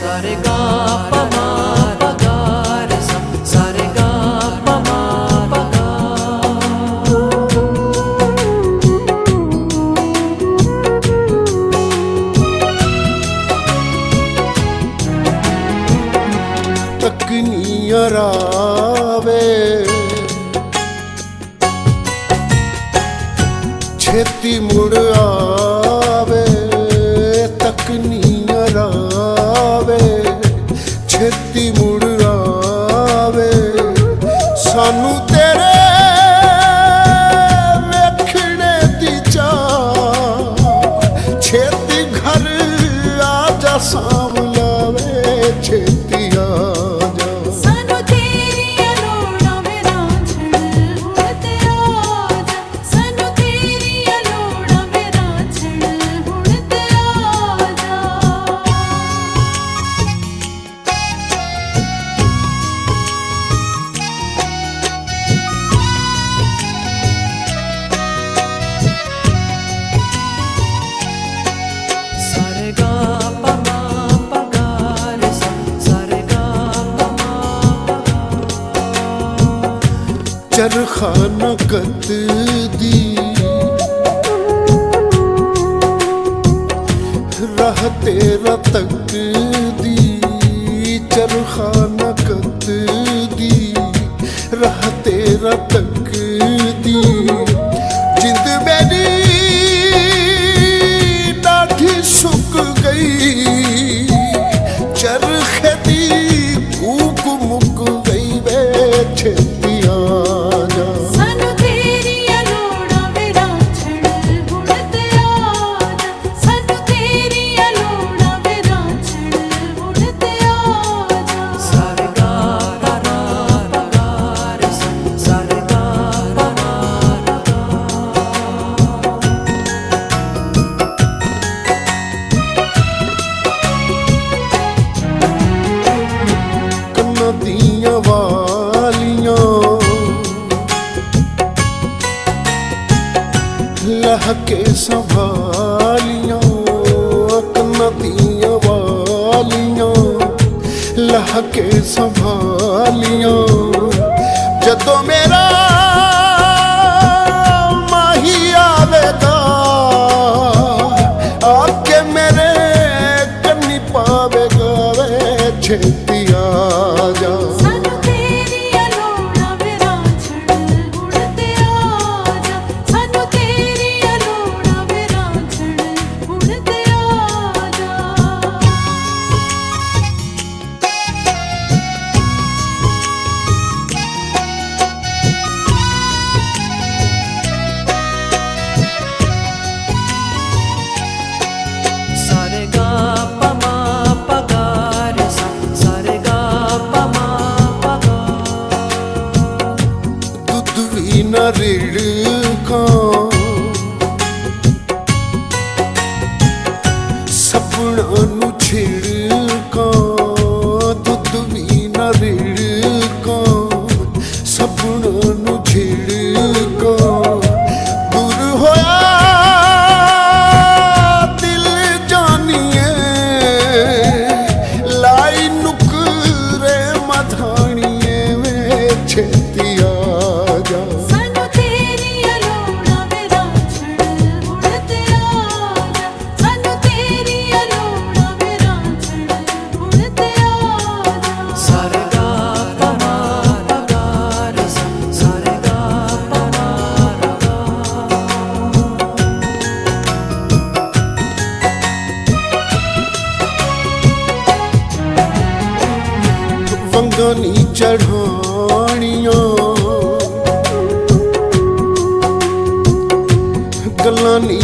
सारे गा प मा प गा रे सा सारे गा प मा प गा। तकनिया रावे छेती मुड़ आवे, तकनिया रावे छेती मुड़ आवे, सानू तेरे वेखने दी चाह, छेती घर आजा सांवलावे, छेती आजा सानू तेरी अलोड़ा मेरा छड़ उड़ते आजा, सानू तेरी अलोड़ा मेरा छड़ उड़ते आजा। सारे गा प मा प गा रे सा सारे गा प मा प गा। चरखा नकत दी राह तेरा तक दी, चरखा नकत दी राह तेरा तक दी, जिंद मेरी डाठी सुक गई, चरखे दी कूक मुक गई वे, छेती आजा सानू तेरी अलोड़ा मेरा छड़ उड़ते आजा, सानू तेरी अलोड़ा मेरा छड़ उड़ते आजा। सारे गा प मा प गा रे सा सारे गा प मा प गा। कन्ना दियां वालियां लहके संभालियां, कन्ना दियां वालियां लहके संभालियां, जदों मेरा माही आवेगा आके मेरे कन्नी पावेगा वे, छेती आजा सानू तेरी अलोड़ा मेरा छड़ उड़ते आजा, सानू तेरी अलोड़ा मेरा छड़ उड़ते आजा। सारे गा प मा प गा रे सा सारे गा प मा प गा। दुध भी न रिड़का सपना नू छिड़का, दुध भी न रिड़का सपना नू छिड़का, दूर होया दिल जानिए लाई नुकरे मधानिए में, छेती आजा सानू तेरी अलोड़ा मेरा छड़ उड़ते आजा, सानू तेरी अलोड़ा मेरा छड़ उड़ते आजा। सारे गा प मा प गा रे सा सारे गा प मा प गा। वंगानी चढ़ानियां गल्लां नी